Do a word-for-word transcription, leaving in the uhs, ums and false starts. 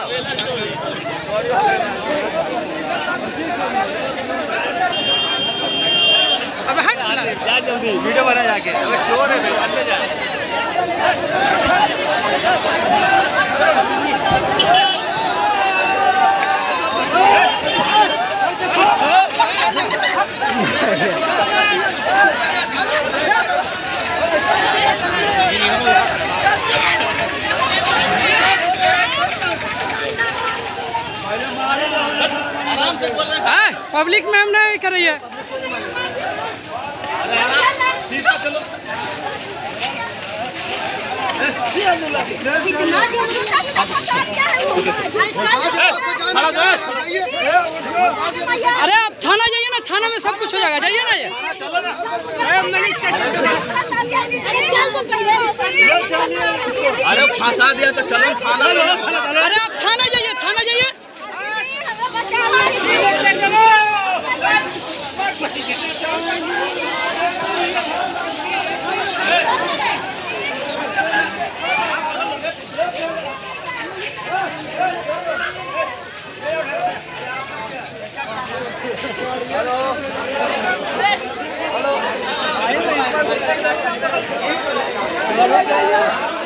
अब हट जा जल्दी वीडियो बना जाके। अबे चोर है भाई, अंदर जा। पब्लिक में हम नहीं कर रही है। अरे आप थाना जाइए ना, थाना में सब कुछ हो जाएगा, जाइए ना। ये अरे फंसा दिया तो चलो थाना। अरे आप थाना जाइए, थाना जाइए। Hello hello